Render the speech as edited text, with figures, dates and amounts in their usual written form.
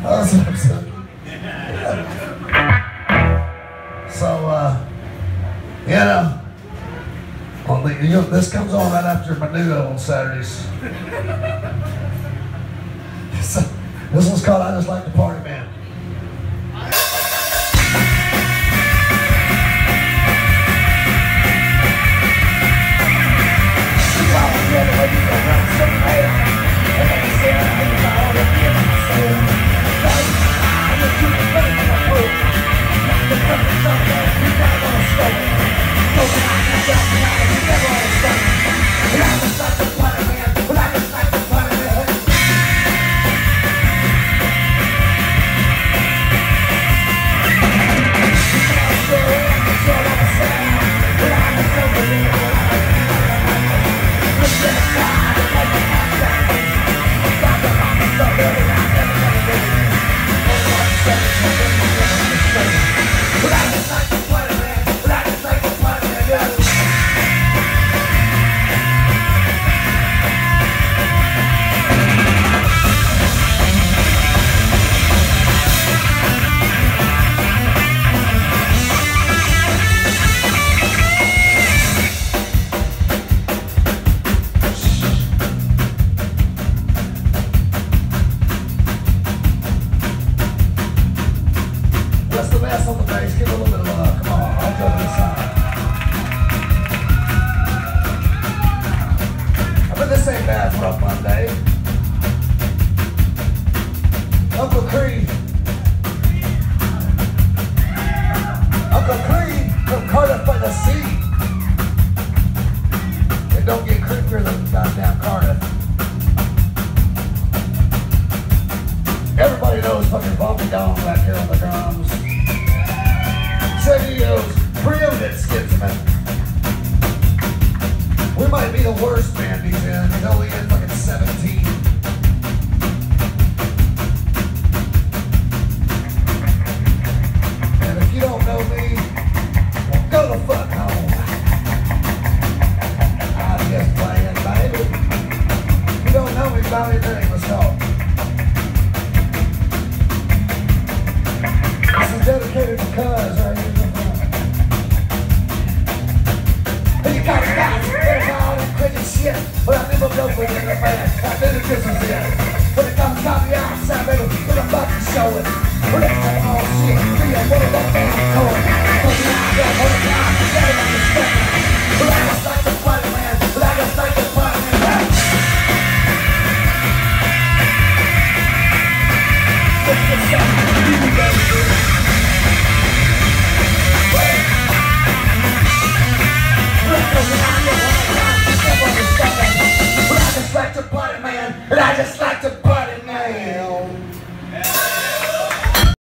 Awesome. So, this comes on right after my new on Saturdays. So, this one's called I Just Like to Party, Man. On the bass, give a little bit of love. Come on, I'll go to the side. I bet this ain't bad for a Monday. Uncle Creed. Uncle Creed from Cardiff by the Sea. It don't get creepier than goddamn Cardiff. Everybody knows fucking Bumpy Dong back here on the drums. Videos, brilliant Skidsman. We might be the worst band he's in. He's only in fucking 17. And if you don't know me, well, go the fuck home. I'm just playing, baby. If you don't know me, Bobby, then let's talk. This is dedicated to Cuz right here. But I never go for it in the man. I've been in business yet. When it comes to the outside, baby, when I'm about to show it. When it's like, oh shit, feel what about that going? But now I got what it's not, you gotta understand. But I just like the party, man. But I just like the party, man. Let's get started. You go, dude. Let's go, man. Like the party, man, and I just